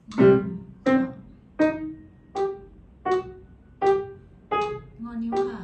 งอนิ้วค่ะ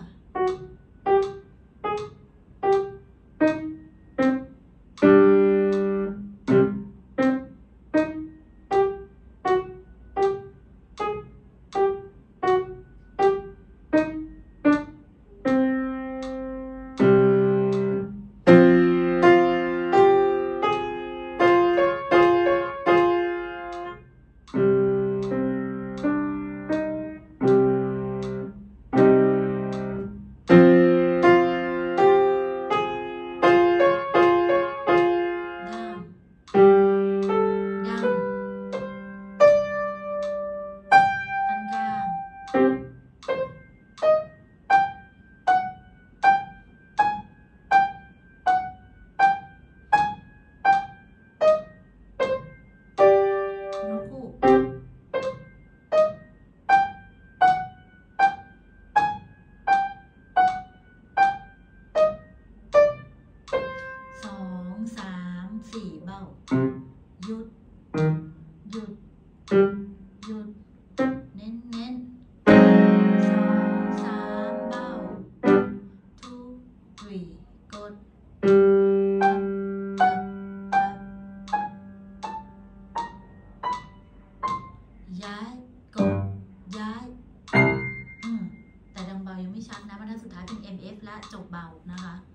4 เบ้าหยุดหยุดหยุดเน้น2 3 เบ้า 2 3 กดย้ายกดย้ายแต่ดังเบายังไม่ชัดนะบรรทัดสุดท้ายเป็น MF และจบเบานะคะ